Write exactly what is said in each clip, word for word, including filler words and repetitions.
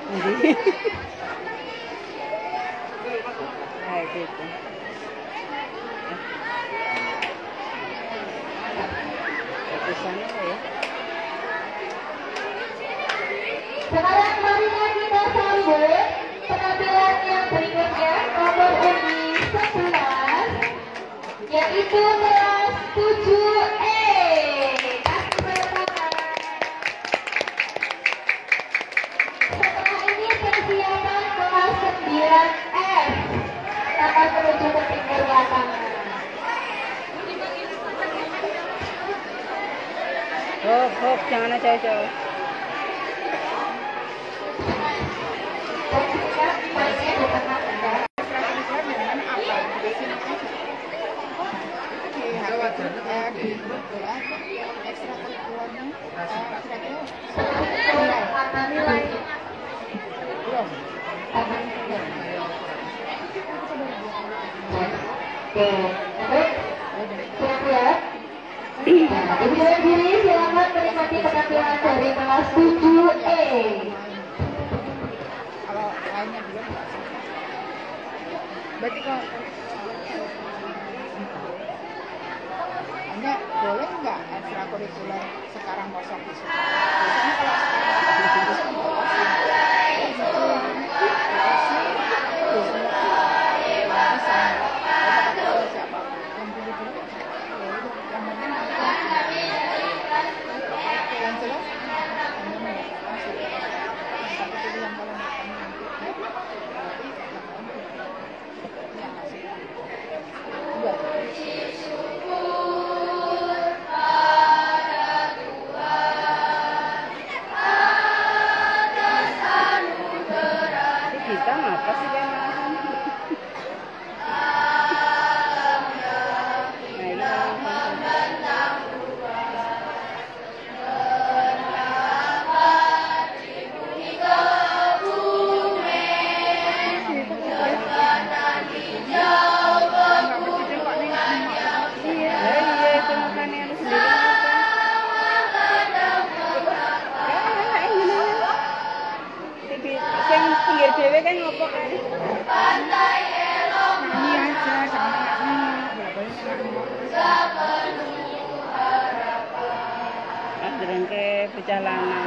Jadi kayak gitu. Di sana ya. Sekarang marilah kita sambut penampilan yang berikutnya, nomor undi sebelas, yaitu kelas tujuh E. Setelah ini persiapan kelas sembilan F, akan menuju ke pinggir lapangan. Hop, hop, jangan jauh-jauh. Ibu dan diri silakan menikmati penampilan dari kelas tujuh E. Kalau lainnya belum nggak sih? Berarti kalau hanya boleh nggak ekstrakurikuler sekarang kosong di sekolah? Biasanya kalau sekarang itu untuk opsi Kita ngapa sih kayak pinggir dewe kan ngopo kan? nyanyi aja sama Anjreng ke perjalanan.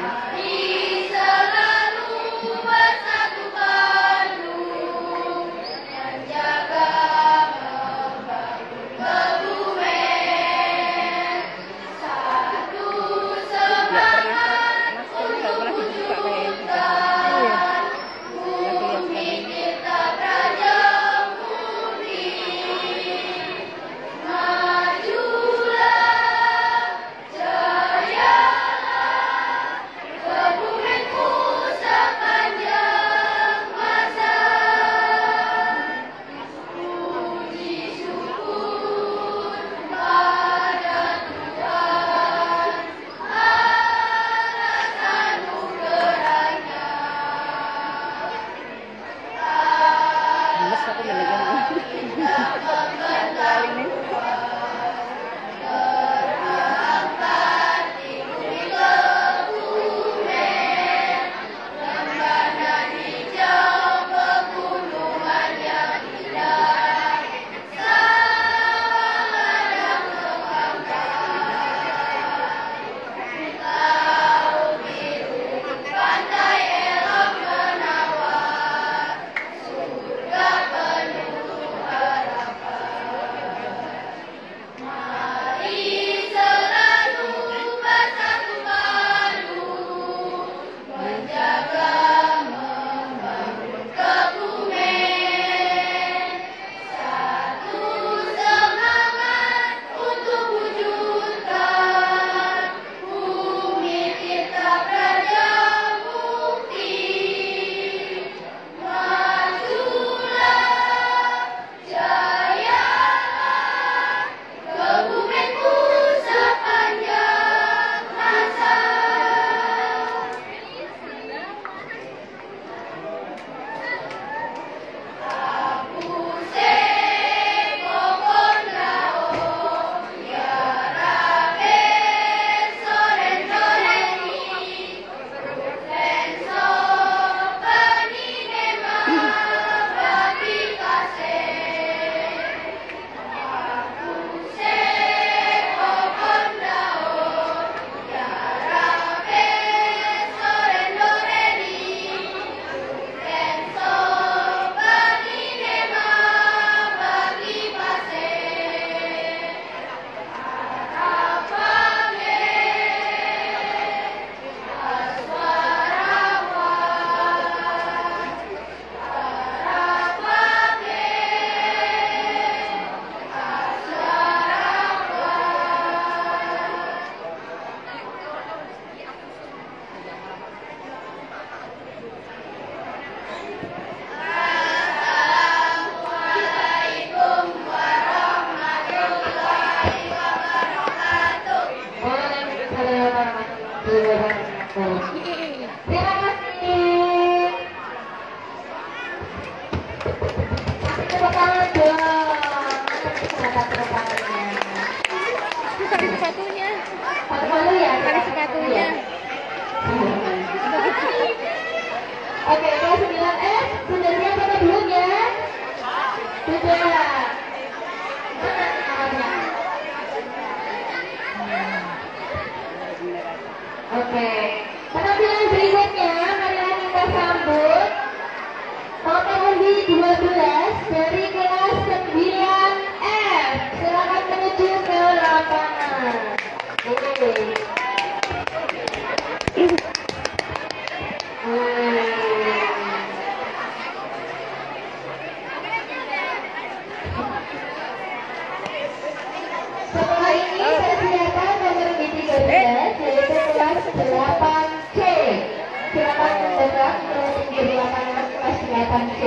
delapan C.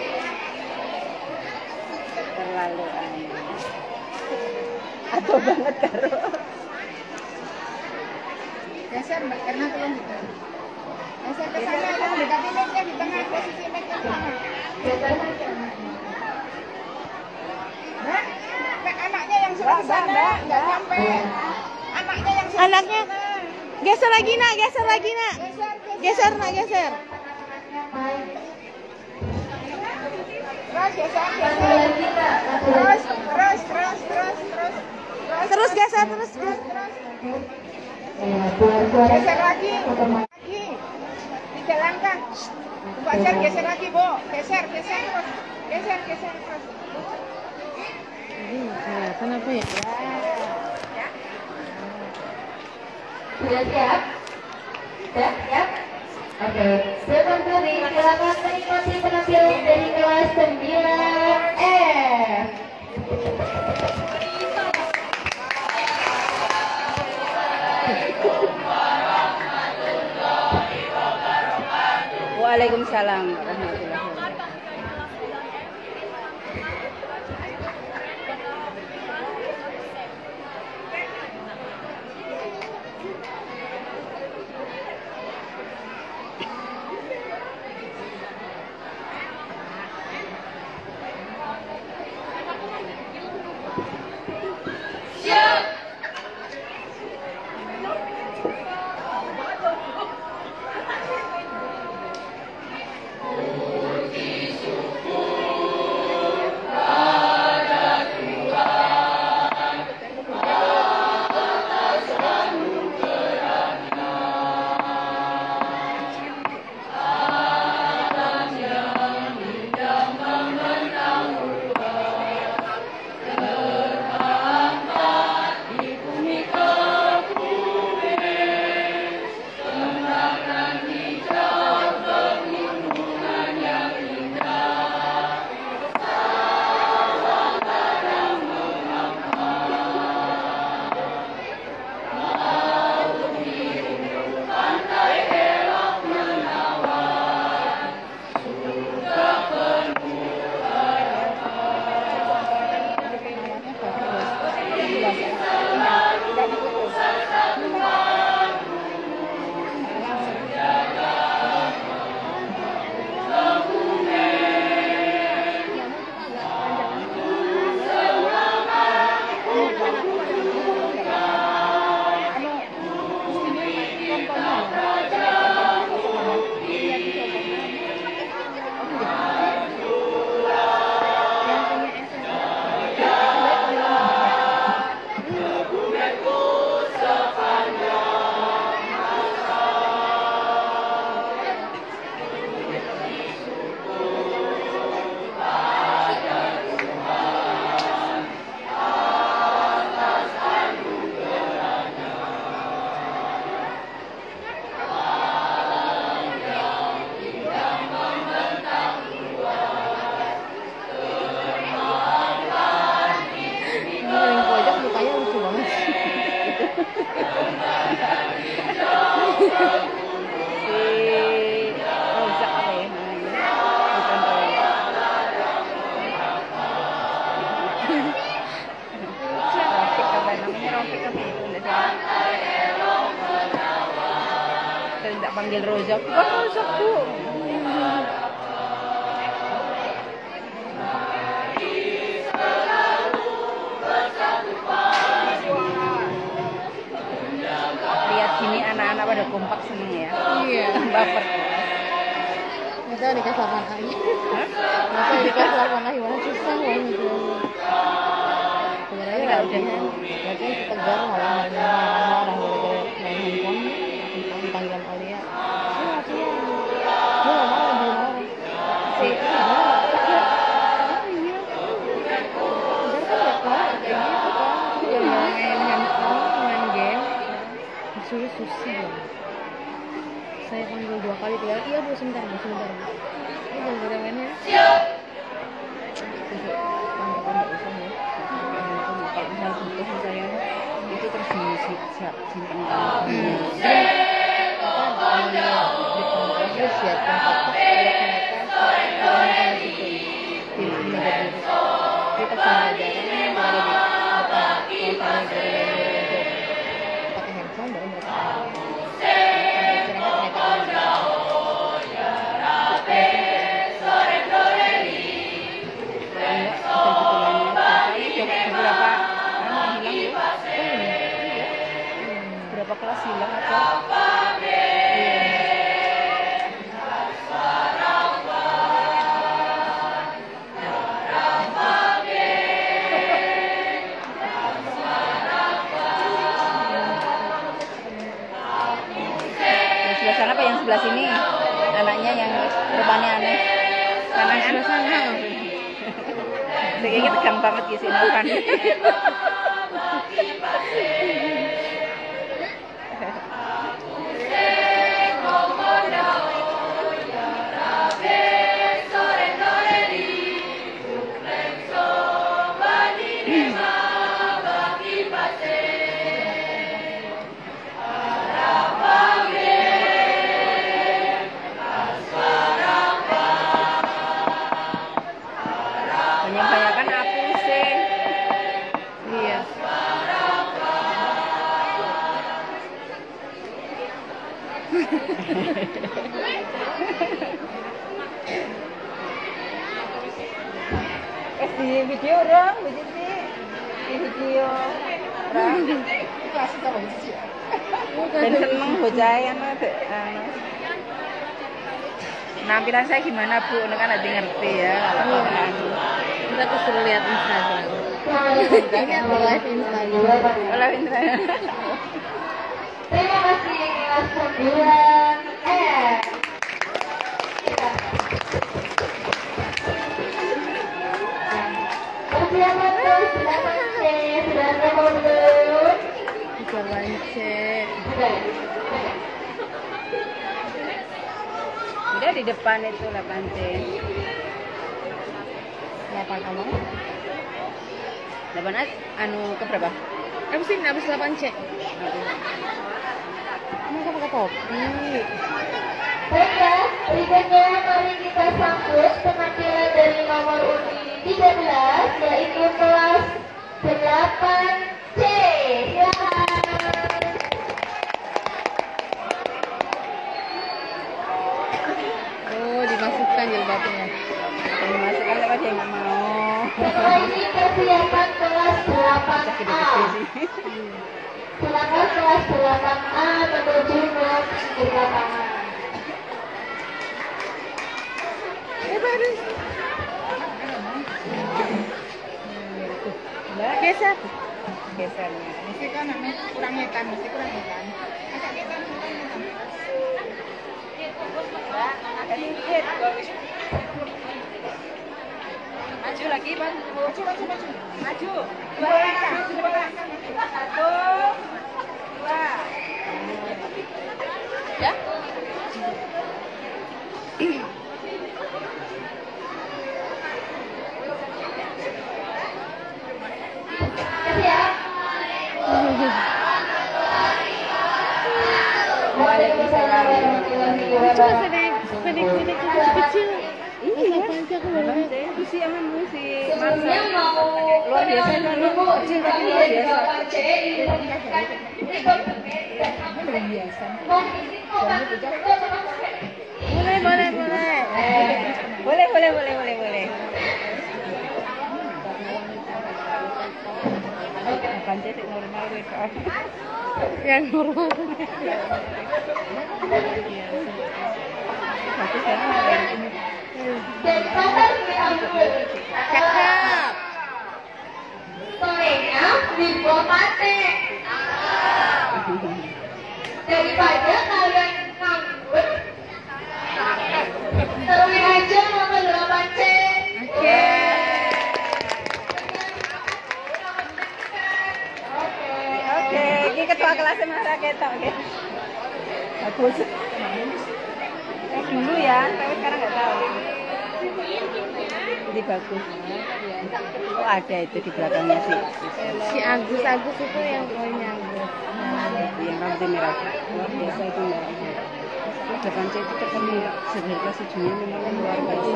Terlalu aneh. Atau banget karo. Geser Mbak, karena belum gitu. Geser ke sana, yang dekati mic-nya di tengah, posisi mic-nya di tengah. Mbak, Mbak, anaknya yang sebelah sana, nggak sampai. Anaknya yang sebelah Anaknya sana. geser lagi nak, geser lagi nak. Geser, Geser nak, geser. Terus geser, geser. Terus, terus, terus, terus, terus. Terus geser, terus geser. Geser lagi, lagi. Tiga langkah. Mbak Jar, geser lagi, Bu. Geser, geser terus. Geser, geser terus. Ini kelihatan apa ya? Ya. Sudah siap? Sudah siap? Oke, silakan kami silakan menikmati penampilan dari kelas sembilan F. Waalaikumsalam warahmatullahi wabarakatuh. Tidak panggil Rozak, bukan Rozak bu. Lihat sini anak-anak pada kompak seneng ya. Iya. Baper. Kita di kelas delapan A. Kenapa di kelas delapan A gimana susah banget gitu. Sebenarnya nggak udah kan, berarti tegar malah marah-marah gara-gara main handphone, panggilan Alia. Iya, iya. Gue nggak mau, belum mau. Si, oh iya. Bener kan ya kak, kayak gitu kan. Yang main handphone, main game, disuruh susah ya. Saya panggil dua kali, tiga kali, iya bu sebentar, bu sebentar. Ini jangan beremennya. Siap. Kalau misalnya butuh saya itu terus disiap simpan Terus siapkan kotak, mereka rupanya aneh. Karena kan Suasana. kayaknya tegang banget di sini kan. Banyak-banyakan api sih. Iya. Eh di video orang, begitu di video orang. Kasih tahu sih. Dan seneng bocah yang ada. Penampilan saya gimana Bu? Ini kan nanti ngerti ya. Kalau anu. Kita aku suruh lihat Instagram. Ini aku live Instagram. Kalau Instagram. Terima kasih kelas sembilan F. Persiapan kelas delapan C sudah siap belum? Jalan C. Sudah. Udah di depan itu delapan C. delapan apa? delapan A anu ke berapa? Apa sih habis delapan C? Mereka pakai topi. Baiklah, berikutnya mari kita sambut penampilan dari nomor undi tiga belas yaitu kelas delapan C. Silakan. Oh, dimasukkan jilbabnya. Yang masukkan apa dia nggak mau. Setelah ini persiapan kelas delapan A. Gede-gede sih. Silakan kelas delapan A menuju ke pinggir lapangan. Geser. Gesernya. Mesti kan namanya kurang ngetan, mesti kurang ngetan. Masa ngetan kurang ngetan. Agak dikit. Maju lagi, Bang. Maju, maju, maju. Maju. Dua langkah, dua langkah. Satu. Dua. Ya. Siap. Waalaikumsalam warahmatullahi Cuma wabarakatuh. pendek, pendek, pendek, kecil, kecil. Iya. Panjang aku baru lihat. Itu sih emang si Sebelumnya mau luar biasa kan dulu kecil tapi luar biasa. delapan C dilanjutkan. Ini Luar biasa. mau isi obat juga pakai. Boleh, boleh, boleh. Boleh, boleh, boleh, boleh, boleh. Bukan cetek normal gitu. Yang normal. Tapi sekarang ada ini. Dan pasar diambil. Cakep. Sorenya dibuat mate. Daripada kalian nganggur, teruin aja nomor delapan C. Oke. Oke, ini ketua kelasnya Mara kita, oke. Bagus. Eh, dulu ya, tapi sekarang nggak tahu. Jadi bagus. Oh ada itu di belakangnya sih. Si Agus, Agus itu yang poinnya Agus. Yang rambutnya merah. Luar biasa itu ya. Depan saya itu ketemu sebenarnya kelas tujuhnya memang luar biasa.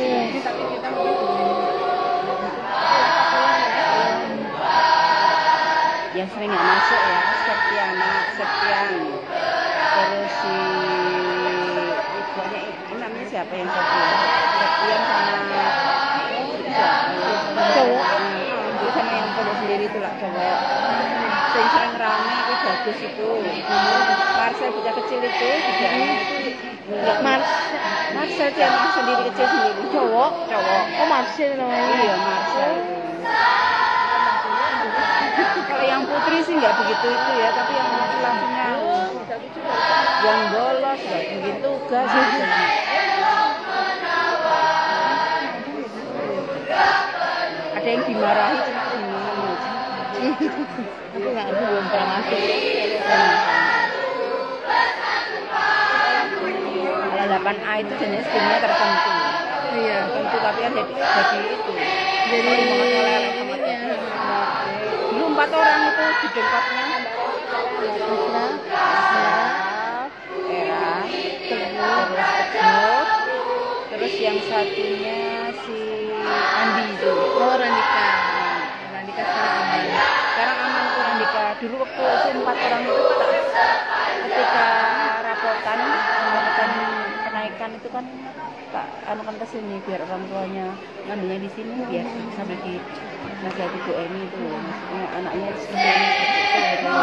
Yang sering nggak masuk ya, Septiana, Septian. Terus si ibunya ini namanya siapa yang Septian? Septian sama Cowok. Itu sama yang pondok sendiri itu lah cowok. Sering sering rame itu bagus itu. Marcel bocah kecil itu juga nggak Mars, Marcel dia emang sendiri kecil sendiri. cowok. Cowok. Oh, Marcel namanya. Iya Marcel. Kalau yang putri sih nggak begitu itu ya, tapi yang laki-lakinya yang bolos nggak begitu tugas. dimarahi cuma seneng aja. Aku nggak, aku belum pernah masuk. Kalau delapan A itu jenis gamenya tertentu. Iya. Tertentu tapi kan jadi jadi itu. Jadi Dulu empat orang itu di dengkotnya. Isra, Era, terus Teguh, terus yang satunya si Andi itu. oh Randika. Randika sekarang aman. Sekarang aman tuh Randika. Dulu waktu itu empat orang itu ketika rapotan, rapotan kenaikan itu kan tak anu kan kesini biar orang tuanya ngambilnya di sini biar sambil di nasihat Ibu Eni itu maksudnya anaknya semuanya seperti itu.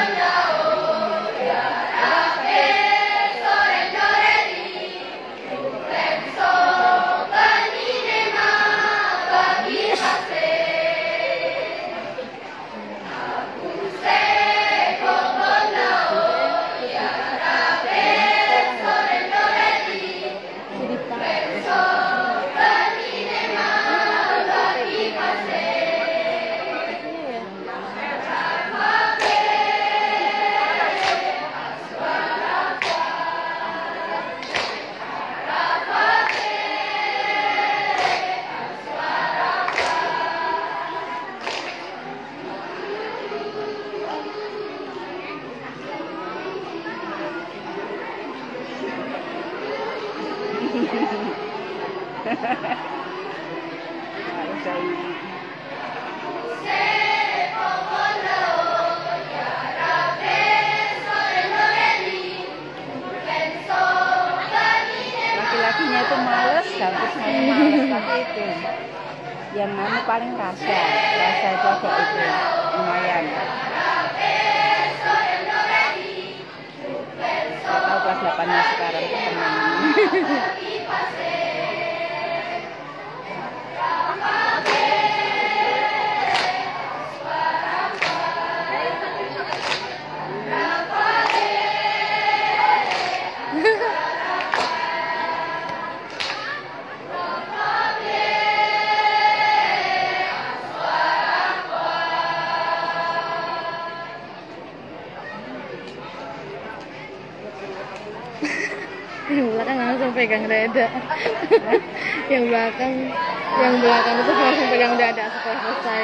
Laki-lakinya itu males, gabusnya males, tapi itu yang anu paling rasa, rasa itu agak itu lumayan. Gak tahu kelas delapannya sekarang teman. Yang belakang langsung pegang dada. Yang belakang, yang belakang itu langsung pegang dada setelah selesai.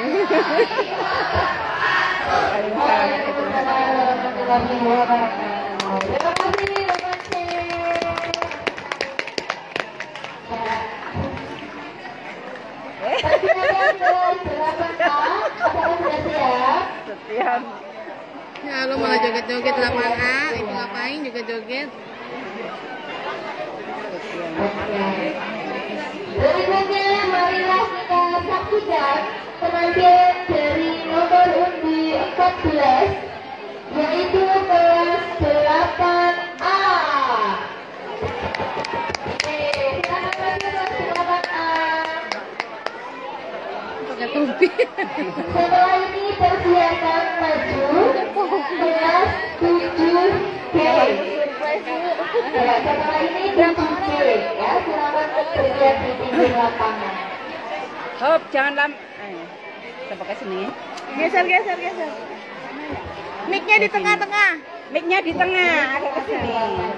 Setiap Ya lo malah joget-joget delapan A, itu ngapain juga joget? Berikutnya marilah kita saksikan penampilan dari nomor undi empat belas yaitu kelas delapan A. Oke, silakan lagi kelas delapan A. Pakai topi. Setelah ini persilakan maju kelas tujuh B. Ya, setelah ini tujuh B ya, silakan bersiap di pinggir lapangan. hop, jangan lam. Eh, kita pakai sini. Geser, geser, geser. Mic-nya di tengah-tengah. Mic-nya di tengah, agak ke sini.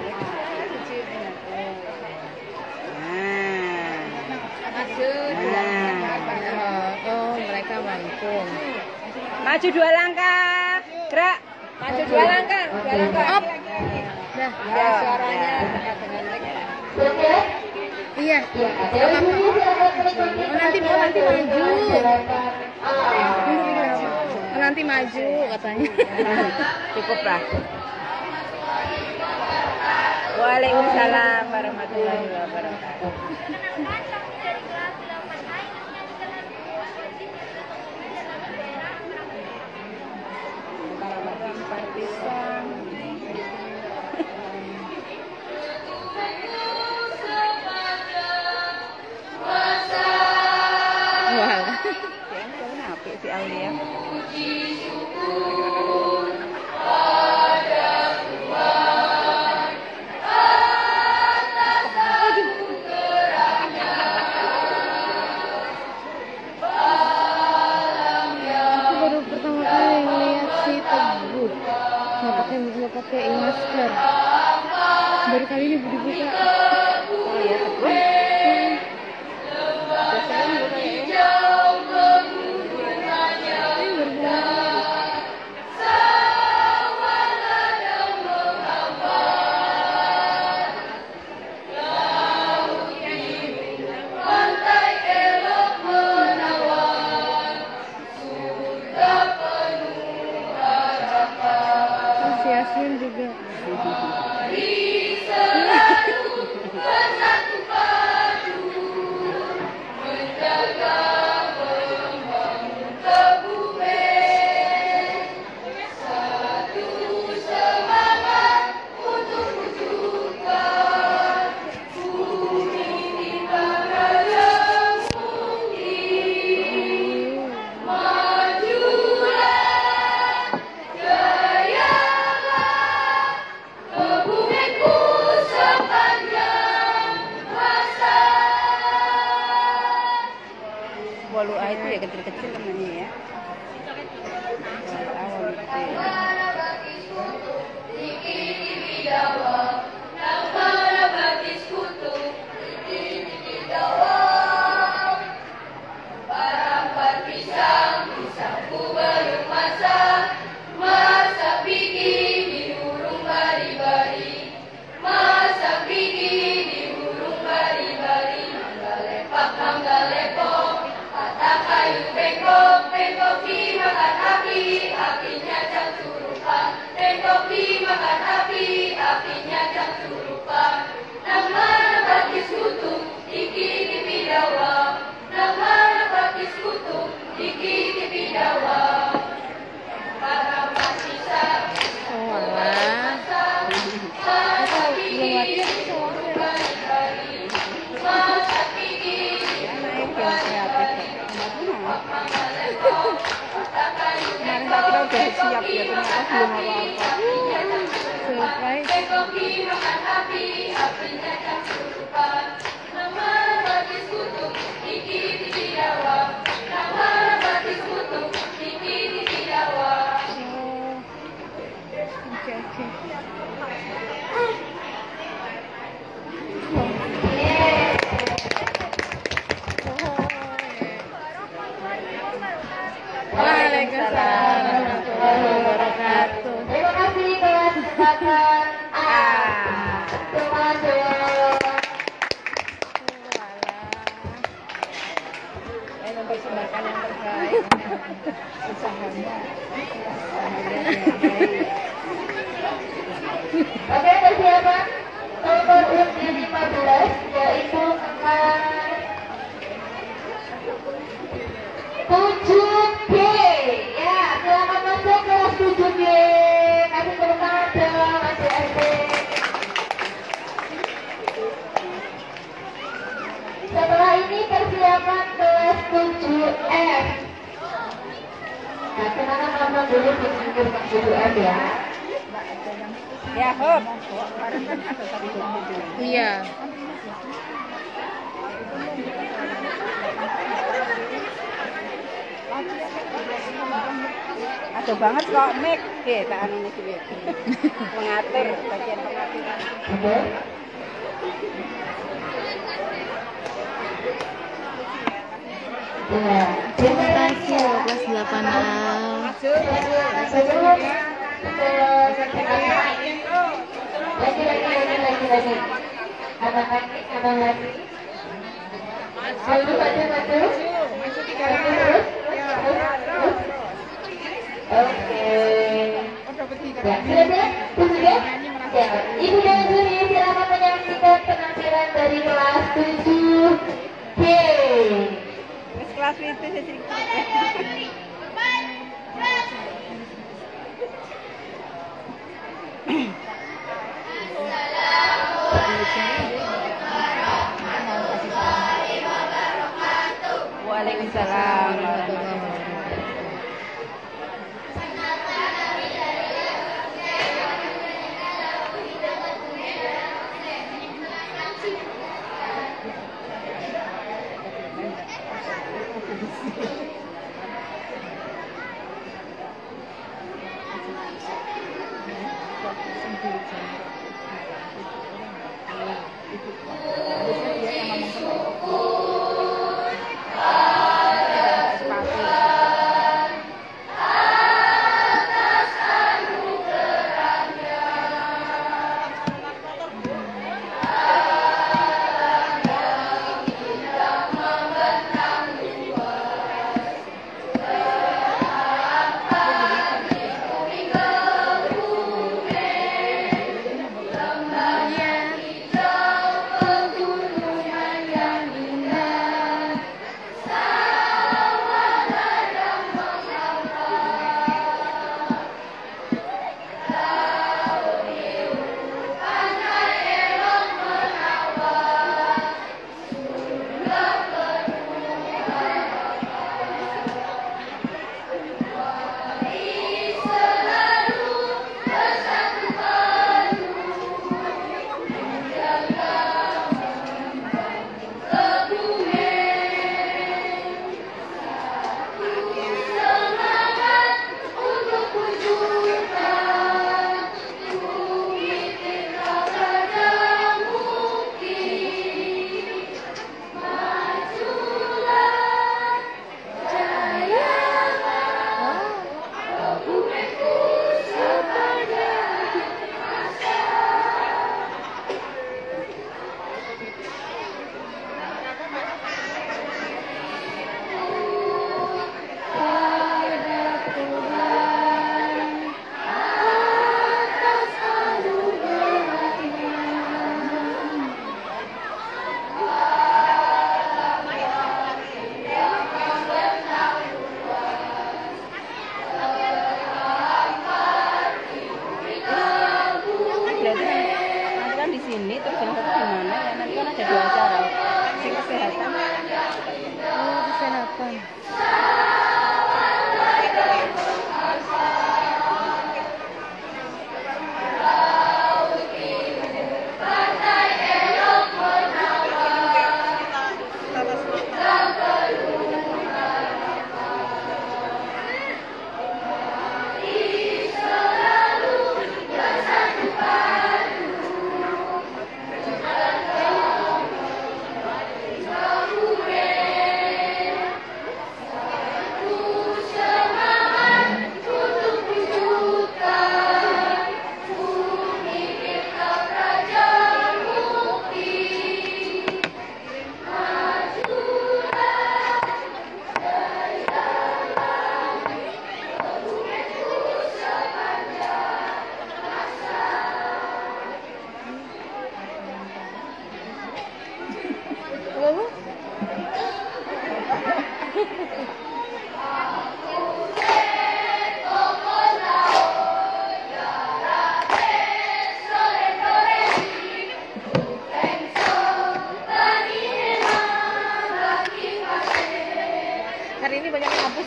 Nah. Nah. Oh, mereka mampung. Maju dua langkah. Gerak. Maju dua langkah. Dua langkah. Up. Dah. Ya, suaranya dekat dengan mic. Oke? Iya. Ya, dari sini silakan menikmati Oh, nanti mau nanti maju. delapan A. Oh, nanti maju katanya. Cukup lah. Waalaikumsalam warahmatullahi wabarakatuh. Partisan. Wah. Ya, kenapa si Aulia? walu A itu ya kecil-kecil namanya ya. Walu A, walu B. Kemarin tak kira udah siap ya, ternyata belum apa-apa. Surprise. Oke, oke. Waalaikumsalam warahmatullahi wabarakatuh. Terima kasih kelas kesempatan A. Teman Saya mempersembahkan yang terbaik. Usahanya. Oke, persiapan nomor urut lima belas yaitu kelas tujuh B. Ya, selamat masuk kelas tujuh B. Kasih tepuk tangan dong, adik-adik. Setelah ini persiapan kelas tujuh F. Nah, kenangan nonton dulu di kelas tujuh F ya. Ya, hop. Iya. Aduh banget kok mic. Oke, tak anu iki piye. Mengatur bagian pengaturan. Oke. Ya, Terima kasih loh kelas delapan A. sebelum lagi lagi lagi lagi lagi ada lagi ada lagi maju maju maju terus terus oke ya sudah ya sudah ya ibu dan juri silakan menyaksikan penampilan dari kelas tujuh G. Wis kelas itu sih. Waalaikumsalam warahmatullahi wabarakatuh.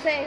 sih.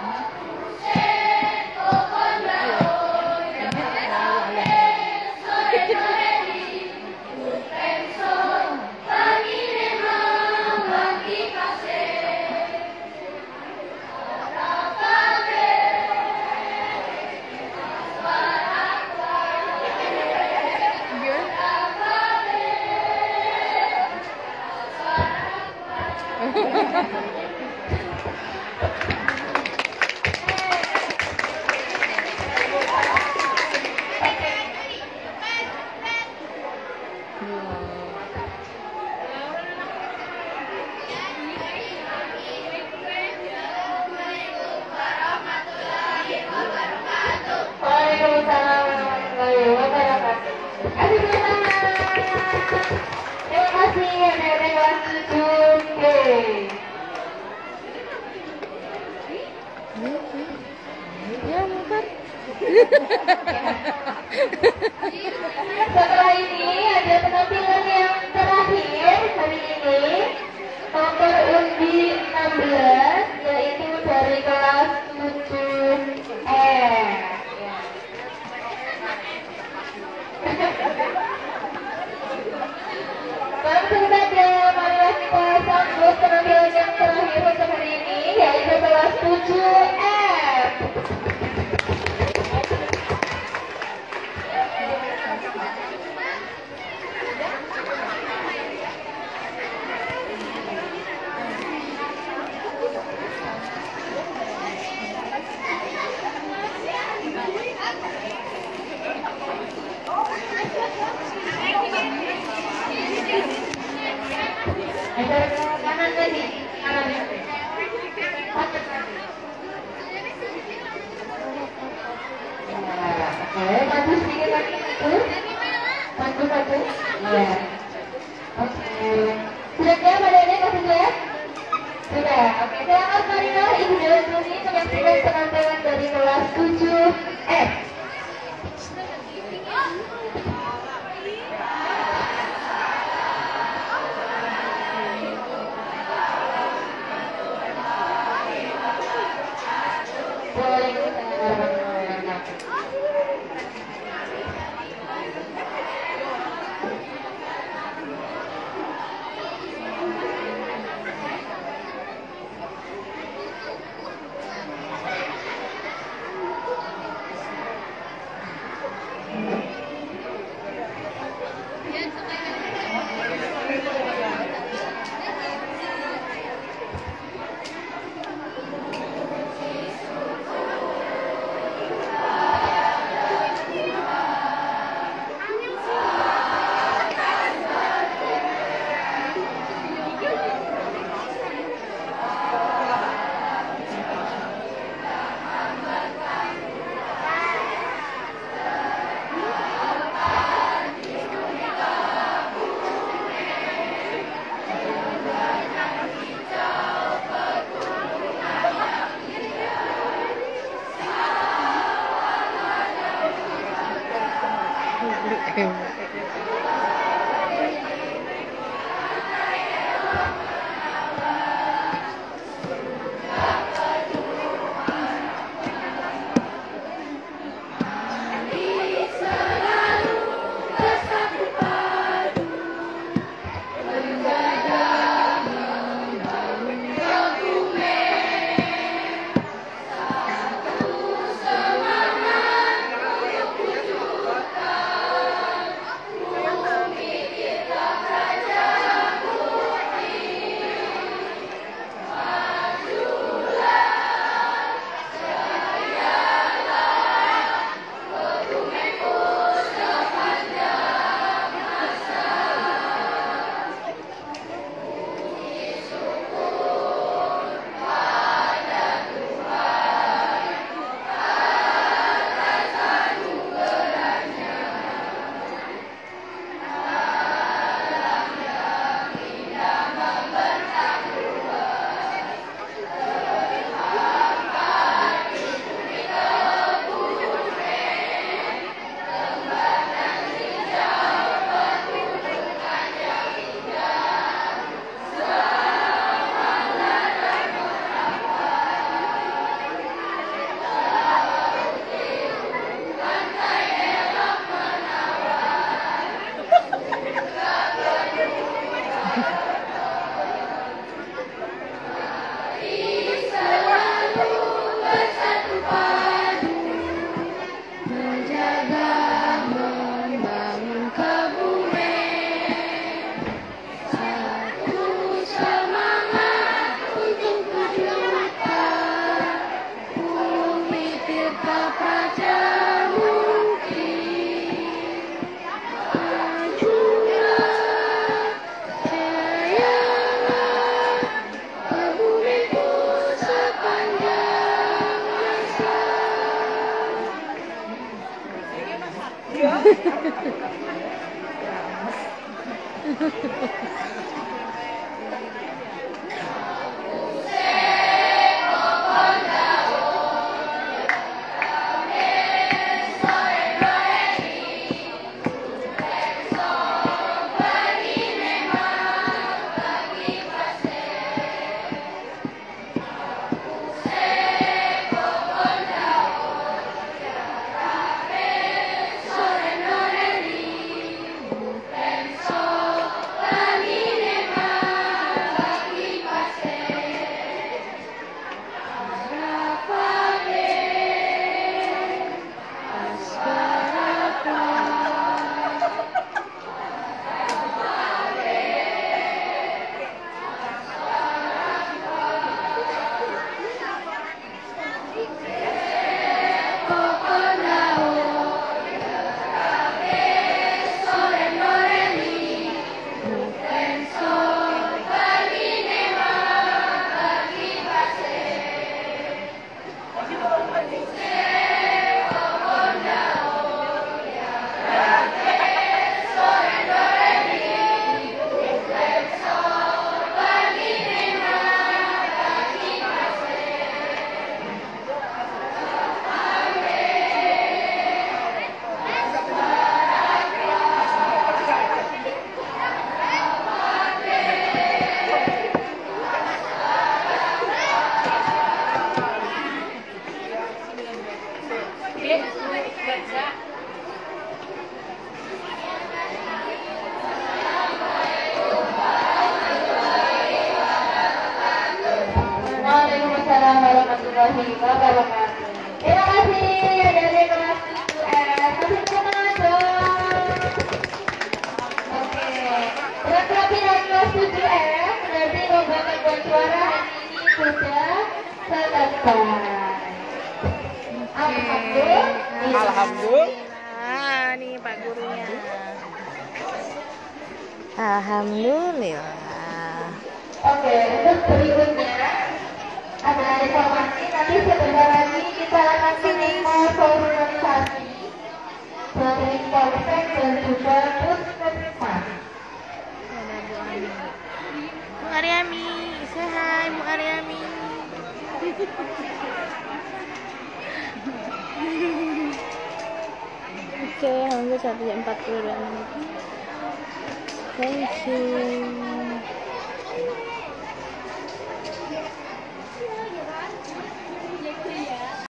Waalaikumsalam warahmatullahi wabarakatuh. Kasih tepuk tangan. Terima kasih anak-anak kelas tujuh B. Ya, muter. Setelah ini ada penampilan yang terakhir hari ini, nomor undi enam belas, yaitu dari kelas tujuh E. Langsung saja marilah kita sambut penampilan yang terakhir untuk hari ini, yaitu kelas tujuh F. Ada kanan lagi, kanan. Oke, maju sedikit lagi, maju. Maju, maju. Iya. Oke. Sudah siap adanya kasih lihat? Sudah. Oke, selamat marilah Ibu dan Suni menyaksikan penampilan dari kelas tujuh F. Waalaikumsalam warahmatullahi wabarakatuh. Terima kasih dari kelas tujuh S. Kasih tepuk tangan dong. Oke, berarti dari kelas tujuh S berarti lomba paduan suara hari ini sudah selesai. Alhamdulillah. Alhamdulillah, nih Pak gurunya. Alhamdulillah. Oke, untuk berikutnya ada informasi nanti sebentar lagi kita akan menerima sosialisasi dari Polsek dan juga Puskesmas. Ada Bu Ani. Bu Aryami, say hi Bu Aryami. Oke, hampir satu jam empat puluh dua menit. Thank you.